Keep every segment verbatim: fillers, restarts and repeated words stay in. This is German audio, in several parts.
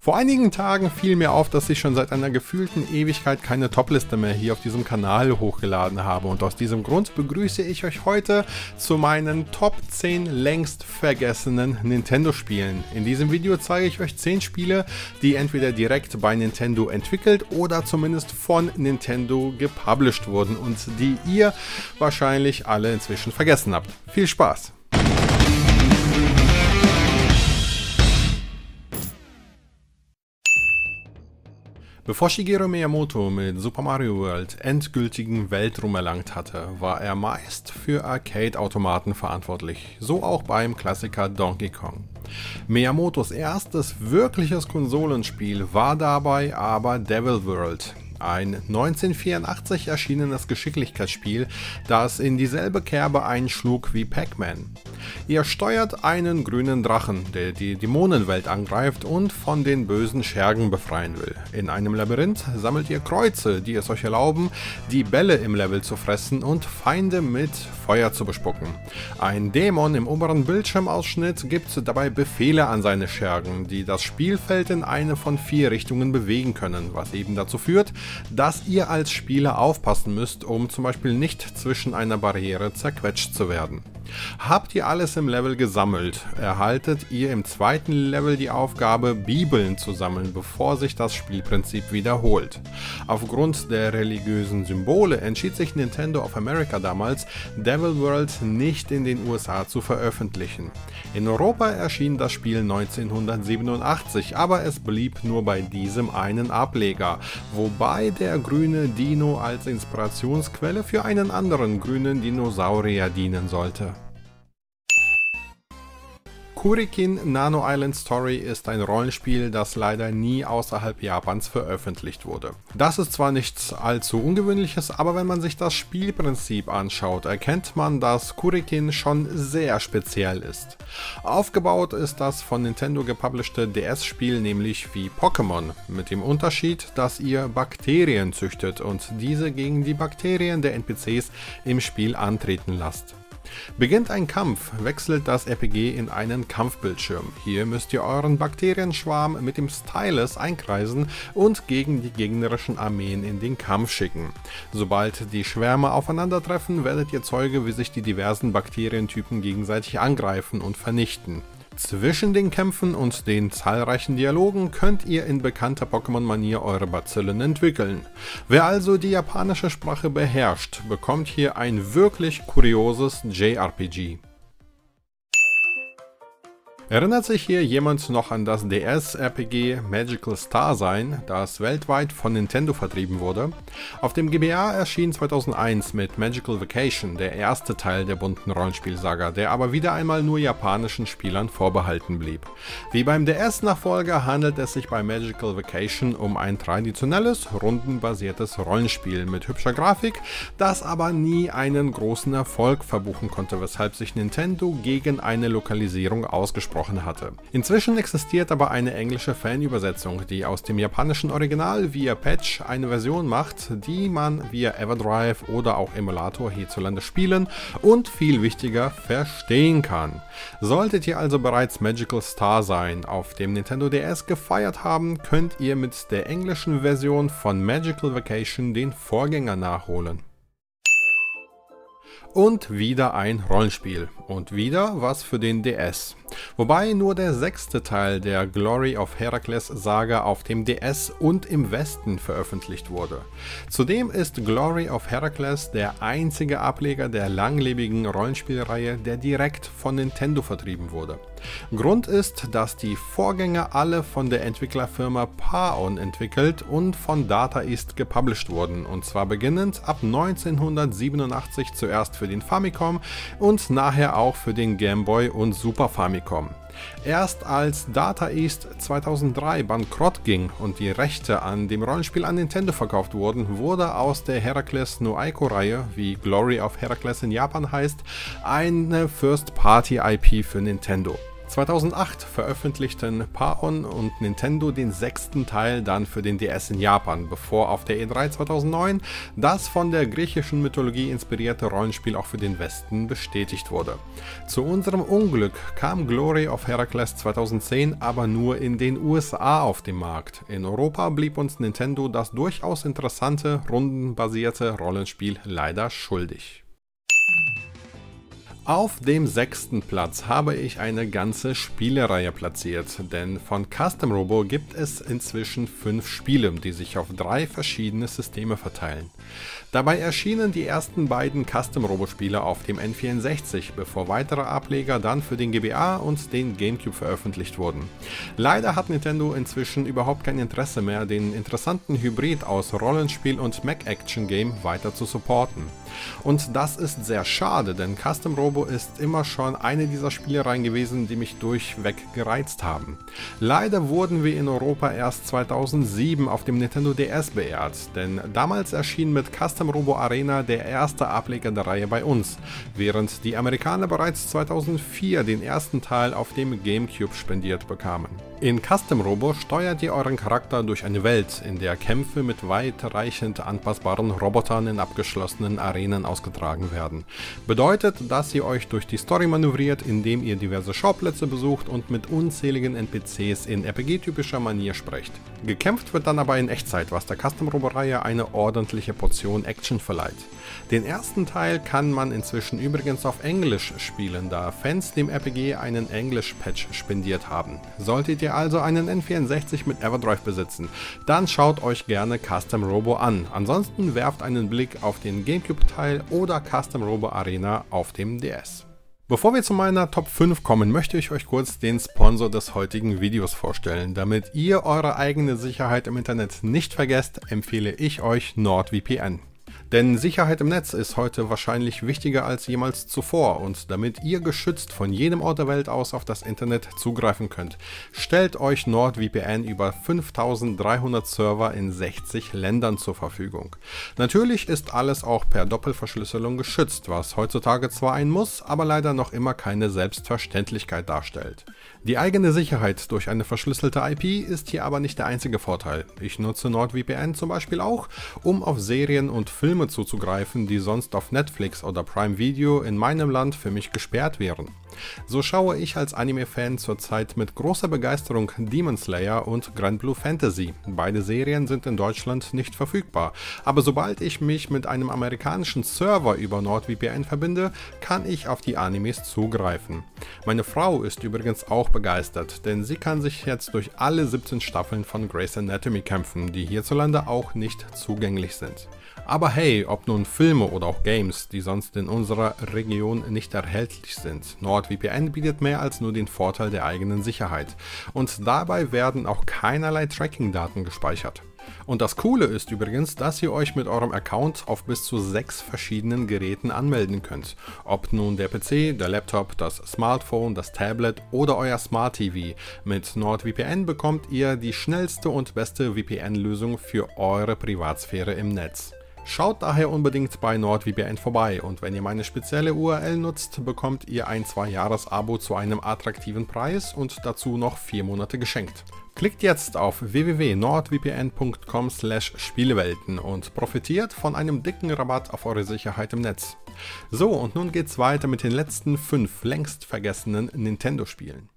Vor einigen Tagen fiel mir auf, dass ich schon seit einer gefühlten Ewigkeit keine Topliste mehr hier auf diesem Kanal hochgeladen habe, und aus diesem Grund begrüße ich euch heute zu meinen Top zehn längst vergessenen Nintendo-Spielen. In diesem Video zeige ich euch zehn Spiele, die entweder direkt bei Nintendo entwickelt oder zumindest von Nintendo gepublished wurden und die ihr wahrscheinlich alle inzwischen vergessen habt. Viel Spaß! Bevor Shigeru Miyamoto mit Super Mario World endgültigen Weltruhm erlangt hatte, war er meist für Arcade-Automaten verantwortlich, so auch beim Klassiker Donkey Kong. Miyamotos erstes wirkliches Konsolenspiel war dabei aber Devil World, ein neunzehnhundertvierundachtzig erschienenes Geschicklichkeitsspiel, das in dieselbe Kerbe einschlug wie Pac-Man. Ihr steuert einen grünen Drachen, der die Dämonenwelt angreift und von den bösen Schergen befreien will. In einem Labyrinth sammelt ihr Kreuze, die es euch erlauben, die Bälle im Level zu fressen und Feinde mit Feuer zu bespucken. Ein Dämon im oberen Bildschirmausschnitt gibt dabei Befehle an seine Schergen, die das Spielfeld in eine von vier Richtungen bewegen können, was eben dazu führt, dass ihr als Spieler aufpassen müsst, um zum Beispiel nicht zwischen einer Barriere zerquetscht zu werden. Habt ihr alles im Level gesammelt, erhaltet ihr im zweiten Level die Aufgabe, Bibeln zu sammeln, bevor sich das Spielprinzip wiederholt. Aufgrund der religiösen Symbole entschied sich Nintendo of America damals, Devil World nicht in den U S A zu veröffentlichen. In Europa erschien das Spiel neunzehnhundertsiebenundachtzig, aber es blieb nur bei diesem einen Ableger, wobei der grüne Dino als Inspirationsquelle für einen anderen grünen Dinosaurier dienen sollte. Kurikin Nano Island Story ist ein Rollenspiel, das leider nie außerhalb Japans veröffentlicht wurde. Das ist zwar nichts allzu Ungewöhnliches, aber wenn man sich das Spielprinzip anschaut, erkennt man, dass Kurikin schon sehr speziell ist. Aufgebaut ist das von Nintendo gepublishte D S-Spiel nämlich wie Pokémon, mit dem Unterschied, dass ihr Bakterien züchtet und diese gegen die Bakterien der N P Cs im Spiel antreten lasst. Beginnt ein Kampf, wechselt das R P G in einen Kampfbildschirm. Hier müsst ihr euren Bakterienschwarm mit dem Stylus einkreisen und gegen die gegnerischen Armeen in den Kampf schicken. Sobald die Schwärme aufeinandertreffen, werdet ihr Zeuge, wie sich die diversen Bakterientypen gegenseitig angreifen und vernichten. Zwischen den Kämpfen und den zahlreichen Dialogen könnt ihr in bekannter Pokémon-Manier eure Bazillen entwickeln. Wer also die japanische Sprache beherrscht, bekommt hier ein wirklich kurioses J R P G. Erinnert sich hier jemand noch an das D S-R P G Magical Starsign, das weltweit von Nintendo vertrieben wurde? Auf dem G B A erschien zweitausendeins mit Magical Vacation der erste Teil der bunten Rollenspielsaga, der aber wieder einmal nur japanischen Spielern vorbehalten blieb. Wie beim D S-Nachfolger handelt es sich bei Magical Vacation um ein traditionelles, rundenbasiertes Rollenspiel mit hübscher Grafik, das aber nie einen großen Erfolg verbuchen konnte, weshalb sich Nintendo gegen eine Lokalisierung ausgesprochen hatte. Inzwischen existiert aber eine englische Fanübersetzung, die aus dem japanischen Original via Patch eine Version macht, die man via Everdrive oder auch Emulator hierzulande spielen und viel wichtiger verstehen kann. Solltet ihr also bereits Magical Starsign auf dem Nintendo D S gefeiert haben, könnt ihr mit der englischen Version von Magical Vacation den Vorgänger nachholen. Und wieder ein Rollenspiel. Und wieder was für den D S. Wobei nur der sechste Teil der Glory of Heracles Saga auf dem D S und im Westen veröffentlicht wurde. Zudem ist Glory of Heracles der einzige Ableger der langlebigen Rollenspielreihe, der direkt von Nintendo vertrieben wurde. Grund ist, dass die Vorgänger alle von der Entwicklerfirma Paon entwickelt und von Data East gepublished wurden, und zwar beginnend ab neunzehnhundertsiebenundachtzig zuerst für den Famicom und nachher auch für den Game Boy und Super Famicom. Erst als Data East zweitausenddrei bankrott ging und die Rechte an dem Rollenspiel an Nintendo verkauft wurden, wurde aus der Heracles no Aiko-Reihe, wie Glory of Heracles in Japan heißt, eine First-Party-I P für Nintendo. zweitausendacht veröffentlichten Paon und Nintendo den sechsten Teil dann für den D S in Japan, bevor auf der E drei zweitausendneun das von der griechischen Mythologie inspirierte Rollenspiel auch für den Westen bestätigt wurde. Zu unserem Unglück kam Glory of Herakles zweitausendzehn aber nur in den U S A auf dem Markt. In Europa blieb uns Nintendo das durchaus interessante, rundenbasierte Rollenspiel leider schuldig. Auf dem sechsten Platz habe ich eine ganze Spielereihe platziert, denn von Custom Robo gibt es inzwischen fünf Spiele, die sich auf drei verschiedene Systeme verteilen. Dabei erschienen die ersten beiden Custom Robo Spiele auf dem N vierundsechzig, bevor weitere Ableger dann für den G B A und den GameCube veröffentlicht wurden. Leider hat Nintendo inzwischen überhaupt kein Interesse mehr, den interessanten Hybrid aus Rollenspiel und Mac-Action-Game weiter zu supporten. Und das ist sehr schade, denn Custom Robo ist immer schon eine dieser Spielereien gewesen, die mich durchweg gereizt haben. Leider wurden wir in Europa erst zweitausendsieben auf dem Nintendo D S beehrt, denn damals erschien mit Custom Robo Arena der erste Ableger der Reihe bei uns, während die Amerikaner bereits zweitausendvier den ersten Teil auf dem GameCube spendiert bekamen. In Custom Robo steuert ihr euren Charakter durch eine Welt, in der Kämpfe mit weitreichend anpassbaren Robotern in abgeschlossenen Arenen ausgetragen werden. Bedeutet, dass ihr euch durch die Story manövriert, indem ihr diverse Schauplätze besucht und mit unzähligen N P Cs in R P G-typischer Manier sprecht. Gekämpft wird dann aber in Echtzeit, was der Custom Robo-Reihe eine ordentliche Portion Action verleiht. Den ersten Teil kann man inzwischen übrigens auf Englisch spielen, da Fans dem R P G einen Englisch-Patch spendiert haben. Solltet ihr also einen N vierundsechzig mit Everdrive besitzen, dann schaut euch gerne Custom Robo an. Ansonsten werft einen Blick auf den GameCube-Teil oder Custom Robo Arena auf dem D S. Bevor wir zu meiner Top fünf kommen, möchte ich euch kurz den Sponsor des heutigen Videos vorstellen. Damit ihr eure eigene Sicherheit im Internet nicht vergesst, empfehle ich euch NordVPN. Denn Sicherheit im Netz ist heute wahrscheinlich wichtiger als jemals zuvor und damit ihr geschützt von jedem Ort der Welt aus auf das Internet zugreifen könnt, stellt euch NordVPN über fünftausenddreihundert Server in sechzig Ländern zur Verfügung. Natürlich ist alles auch per Doppelverschlüsselung geschützt, was heutzutage zwar ein Muss, aber leider noch immer keine Selbstverständlichkeit darstellt. Die eigene Sicherheit durch eine verschlüsselte I P ist hier aber nicht der einzige Vorteil. Ich nutze NordVPN zum Beispiel auch, um auf Serien und Filme zuzugreifen, die sonst auf Netflix oder Prime Video in meinem Land für mich gesperrt wären. So schaue ich als Anime-Fan zurzeit mit großer Begeisterung Demon Slayer und Granblue Fantasy. Beide Serien sind in Deutschland nicht verfügbar, aber sobald ich mich mit einem amerikanischen Server über NordVPN verbinde, kann ich auf die Animes zugreifen. Meine Frau ist übrigens auch begeistert, denn sie kann sich jetzt durch alle siebzehn Staffeln von Grey's Anatomy kämpfen, die hierzulande auch nicht zugänglich sind. Aber hey, ob nun Filme oder auch Games, die sonst in unserer Region nicht erhältlich sind, NordVPN bietet mehr als nur den Vorteil der eigenen Sicherheit. Und dabei werden auch keinerlei Tracking-Daten gespeichert. Und das Coole ist übrigens, dass ihr euch mit eurem Account auf bis zu sechs verschiedenen Geräten anmelden könnt. Ob nun der P C, der Laptop, das Smartphone, das Tablet oder euer Smart T V. Mit NordVPN bekommt ihr die schnellste und beste V P N-Lösung für eure Privatsphäre im Netz. Schaut daher unbedingt bei NordVPN vorbei und wenn ihr meine spezielle U R L nutzt, bekommt ihr ein zwei Jahres Abo zu einem attraktiven Preis und dazu noch vier Monate geschenkt. Klickt jetzt auf w w w punkt nordvpn punkt com slash Spielewelten und profitiert von einem dicken Rabatt auf eure Sicherheit im Netz. So, und nun geht's weiter mit den letzten fünf längst vergessenen Nintendo-Spielen.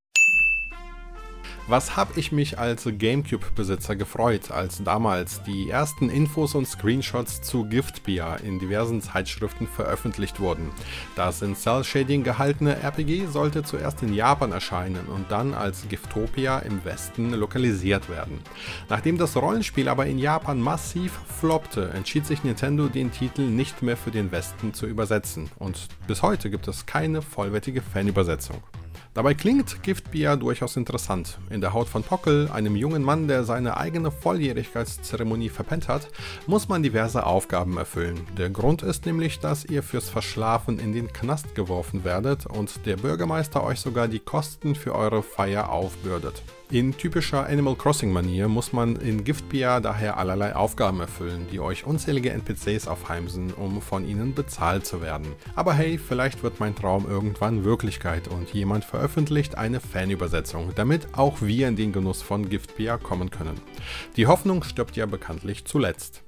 Was habe ich mich als GameCube-Besitzer gefreut, als damals die ersten Infos und Screenshots zu Giftbia in diversen Zeitschriften veröffentlicht wurden. Das in Cell-Shading gehaltene R P G sollte zuerst in Japan erscheinen und dann als Giftopia im Westen lokalisiert werden. Nachdem das Rollenspiel aber in Japan massiv floppte, entschied sich Nintendo, den Titel nicht mehr für den Westen zu übersetzen und bis heute gibt es keine vollwertige Fanübersetzung. Dabei klingt Giftbia durchaus interessant. In der Haut von Pockel, einem jungen Mann, der seine eigene Volljährigkeitszeremonie verpennt hat, muss man diverse Aufgaben erfüllen. Der Grund ist nämlich, dass ihr fürs Verschlafen in den Knast geworfen werdet und der Bürgermeister euch sogar die Kosten für eure Feier aufbürdet. In typischer Animal Crossing-Manier muss man in Giftbia daher allerlei Aufgaben erfüllen, die euch unzählige N P Cs aufheimsen, um von ihnen bezahlt zu werden. Aber hey, vielleicht wird mein Traum irgendwann Wirklichkeit und jemand veröffentlicht eine Fanübersetzung, damit auch wir in den Genuss von Giftbia kommen können. Die Hoffnung stirbt ja bekanntlich zuletzt.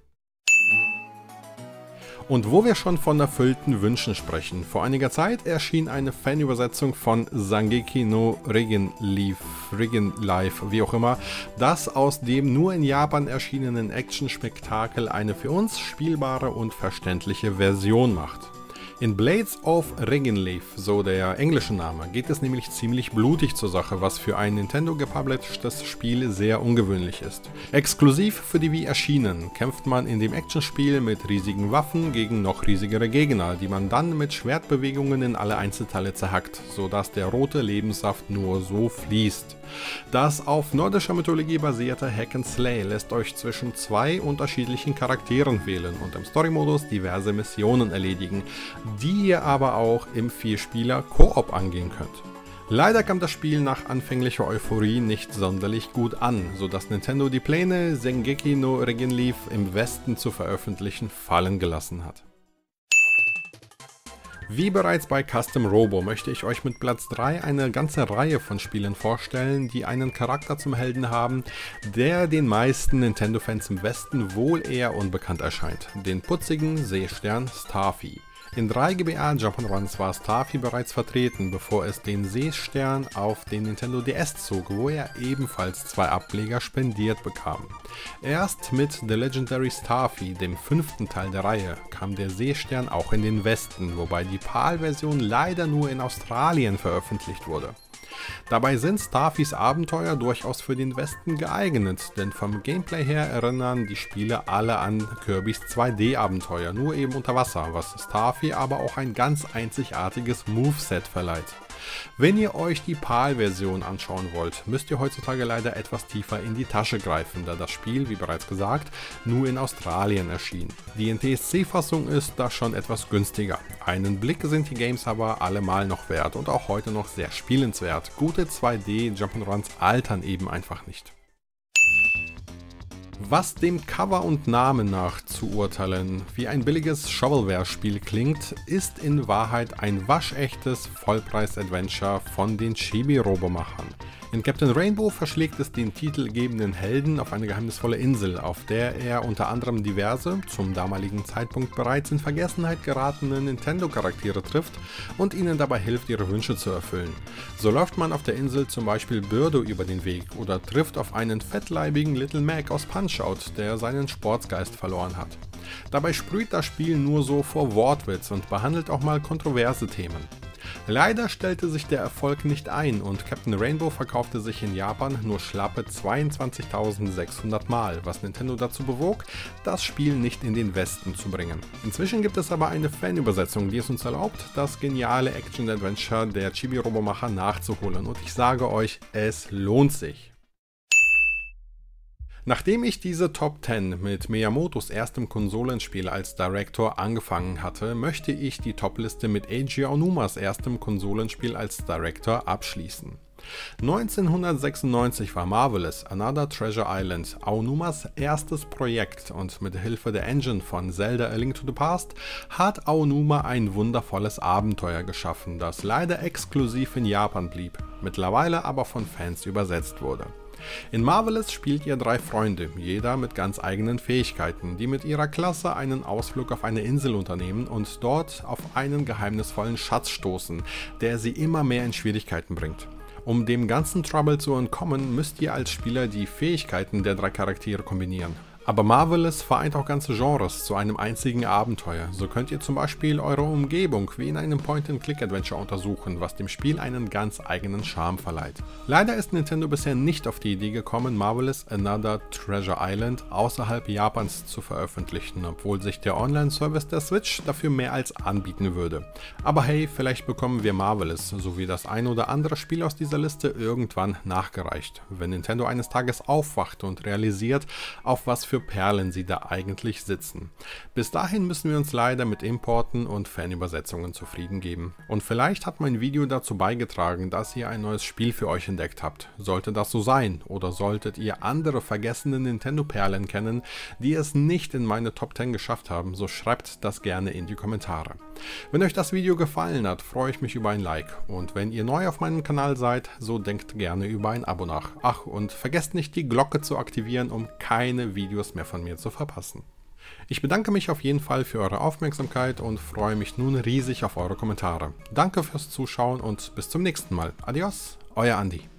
Und wo wir schon von erfüllten Wünschen sprechen, vor einiger Zeit erschien eine Fanübersetzung von Shingeki no Regen Leaf, Regen Life, wie auch immer, das aus dem nur in Japan erschienenen Action-Spektakel eine für uns spielbare und verständliche Version macht. In Blades of Regenleaf, so der englische Name, geht es nämlich ziemlich blutig zur Sache, was für ein Nintendo gepublishtes Spiel sehr ungewöhnlich ist. Exklusiv für die Wii erschienen, kämpft man in dem Actionspiel mit riesigen Waffen gegen noch riesigere Gegner, die man dann mit Schwertbewegungen in alle Einzelteile zerhackt, sodass der rote Lebenssaft nur so fließt. Das auf nordischer Mythologie basierte Hack and Slay lässt euch zwischen zwei unterschiedlichen Charakteren wählen und im Story-Modus diverse Missionen erledigen, die ihr aber auch im Vierspieler-Koop angehen könnt. Leider kam das Spiel nach anfänglicher Euphorie nicht sonderlich gut an, sodass Nintendo die Pläne, Shingeki no Regenleaf im Westen zu veröffentlichen, fallen gelassen hat. Wie bereits bei Custom Robo möchte ich euch mit Platz drei eine ganze Reihe von Spielen vorstellen, die einen Charakter zum Helden haben, der den meisten Nintendo-Fans im Westen wohl eher unbekannt erscheint, den putzigen Seestern Starfy. In drei G B A Jump'n'Runs war Starfy bereits vertreten, bevor es den Seestern auf den Nintendo D S zog, wo er ebenfalls zwei Ableger spendiert bekam. Erst mit The Legendary Starfy, dem fünften Teil der Reihe, kam der Seestern auch in den Westen, wobei die PAL-Version leider nur in Australien veröffentlicht wurde. Dabei sind Starfys Abenteuer durchaus für den Westen geeignet, denn vom Gameplay her erinnern die Spiele alle an Kirbys zwei D Abenteuer, nur eben unter Wasser, was Starfy aber auch ein ganz einzigartiges Moveset verleiht. Wenn ihr euch die PAL-Version anschauen wollt, müsst ihr heutzutage leider etwas tiefer in die Tasche greifen, da das Spiel, wie bereits gesagt, nur in Australien erschien. Die N T S C-Fassung ist da schon etwas günstiger. Einen Blick sind die Games aber allemal noch wert und auch heute noch sehr spielenswert. Gute zwei D Jump'n'Runs altern eben einfach nicht. Was dem Cover und Namen nach zu urteilen wie ein billiges Shovelware-Spiel klingt, ist in Wahrheit ein waschechtes Vollpreis-Adventure von den Chibi-Robo-Machern. In Captain Rainbow verschlägt es den titelgebenden Helden auf eine geheimnisvolle Insel, auf der er unter anderem diverse, zum damaligen Zeitpunkt bereits in Vergessenheit geratene Nintendo-Charaktere trifft und ihnen dabei hilft, ihre Wünsche zu erfüllen. So läuft man auf der Insel zum Beispiel Birdo über den Weg oder trifft auf einen fettleibigen Little Mac aus Punch-Out, der seinen Sportsgeist verloren hat. Dabei sprüht das Spiel nur so vor Wortwitz und behandelt auch mal kontroverse Themen. Leider stellte sich der Erfolg nicht ein und Captain Rainbow verkaufte sich in Japan nur schlappe zweiundzwanzigtausendsechshundert Mal, was Nintendo dazu bewog, das Spiel nicht in den Westen zu bringen. Inzwischen gibt es aber eine Fanübersetzung, die es uns erlaubt, das geniale Action-Adventure der Chibi-Robo-Macher nachzuholen und ich sage euch, es lohnt sich. Nachdem ich diese Top zehn mit Miyamotos erstem Konsolenspiel als Director angefangen hatte, möchte ich die Topliste mit Eiji Aonumas erstem Konsolenspiel als Director abschließen. neunzehnhundertsechsundneunzig war Marvelous Another Treasure Island Aonumas erstes Projekt und mit Hilfe der Engine von Zelda A Link to the Past hat Aonuma ein wundervolles Abenteuer geschaffen, das leider exklusiv in Japan blieb, mittlerweile aber von Fans übersetzt wurde. In Marvelous spielt ihr drei Freunde, jeder mit ganz eigenen Fähigkeiten, die mit ihrer Klasse einen Ausflug auf eine Insel unternehmen und dort auf einen geheimnisvollen Schatz stoßen, der sie immer mehr in Schwierigkeiten bringt. Um dem ganzen Trouble zu entkommen, müsst ihr als Spieler die Fähigkeiten der drei Charaktere kombinieren. Aber Marvelous vereint auch ganze Genres zu einem einzigen Abenteuer. So könnt ihr zum Beispiel eure Umgebung wie in einem Point-and-Click-Adventure untersuchen, was dem Spiel einen ganz eigenen Charme verleiht. Leider ist Nintendo bisher nicht auf die Idee gekommen, Marvelous Another Treasure Island außerhalb Japans zu veröffentlichen, obwohl sich der Online-Service der Switch dafür mehr als anbieten würde. Aber hey, vielleicht bekommen wir Marvelous sowie das ein oder andere Spiel aus dieser Liste irgendwann nachgereicht, wenn Nintendo eines Tages aufwacht und realisiert, auf was für für Perlen sie da eigentlich sitzen. Bis dahin müssen wir uns leider mit Importen und Fanübersetzungen zufrieden geben. Und vielleicht hat mein Video dazu beigetragen, dass ihr ein neues Spiel für euch entdeckt habt. Sollte das so sein oder solltet ihr andere vergessene Nintendo-Perlen kennen, die es nicht in meine Top zehn geschafft haben, so schreibt das gerne in die Kommentare. Wenn euch das Video gefallen hat, freue ich mich über ein Like. Und wenn ihr neu auf meinem Kanal seid, so denkt gerne über ein Abo nach. Ach, und vergesst nicht die Glocke zu aktivieren, um keine Videos mehr von mir zu verpassen. Ich bedanke mich auf jeden Fall für eure Aufmerksamkeit und freue mich nun riesig auf eure Kommentare. Danke fürs Zuschauen und bis zum nächsten Mal. Adios, euer Andi.